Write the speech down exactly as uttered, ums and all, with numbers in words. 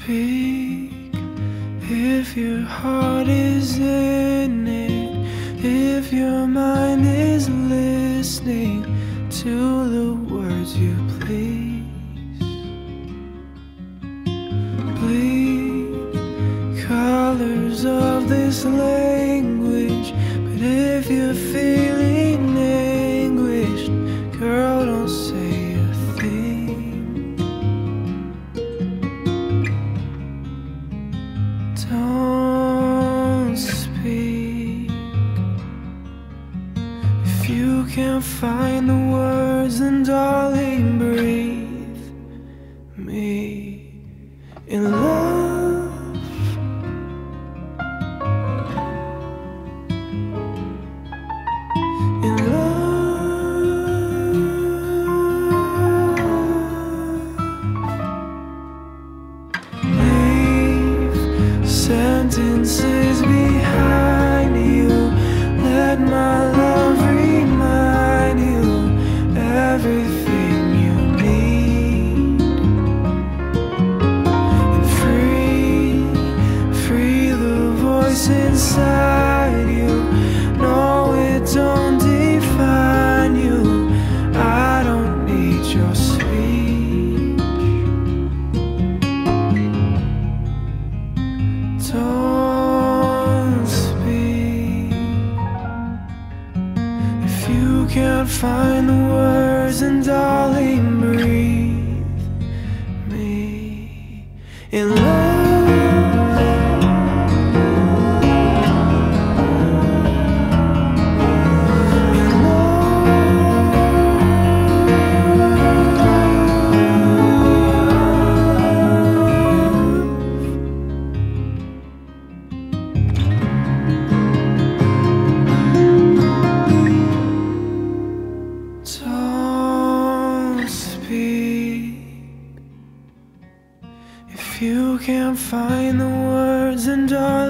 speak if your heart is in it, if your mind is listening to the words you please. Bleed colors of this language, but if you're feeling anguished, girl, don't say a thing. Don't speak. If you can't find the words, then darling, breathe me in love. In love. Leave sentences behind you. Let my love remind you everything you need. And free, free the voice inside you. No, it don't define you. I don't need your speech. Don't speak. If you can't find the words, then darling, breathe me in love. Don't speak. If you can't find the words, then darling,